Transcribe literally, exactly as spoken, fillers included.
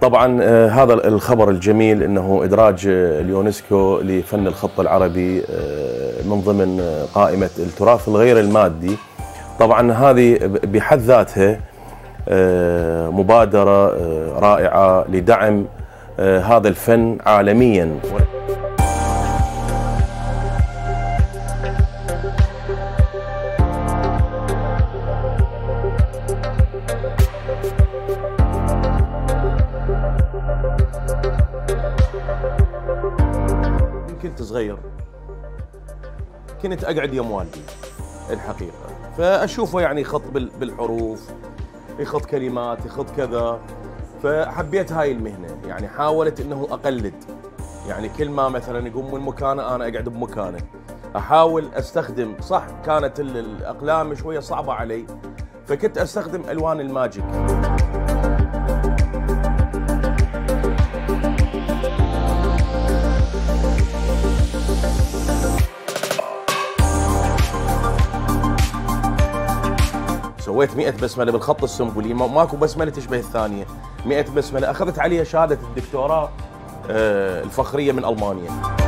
طبعا آه، هذا الخبر الجميل انه ادراج آه، اليونسكو لفن الخط العربي آه، من ضمن آه، قائمه التراث الغير المادي. طبعا هذه بحد ذاتها آه، مبادره آه، رائعه لدعم آه، هذا الفن عالميا. كنت صغير كنت اقعد يم والدي الحقيقه، فاشوفه يعني يخط بالحروف، يخط كلمات، يخط كذا، فحبيت هاي المهنه. يعني حاولت انه اقلد، يعني كل ما مثلا يقوم من مكانه انا اقعد بمكانه، احاول استخدم. صح كانت الاقلام شويه صعبه علي، فكنت استخدم الوان الماجيك. سويت مئة بسمله بالخط السنبلي، ماكو بسمله تشبه الثانيه. مئة بسمله اخذت عليها شهاده الدكتوراه الفخريه من المانيا.